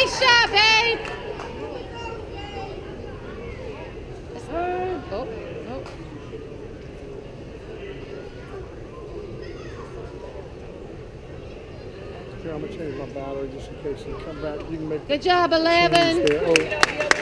Nice shot, babe. Oh, oh. Here, I'm gonna change my battery just in case they come back. You can make. Good job, 11.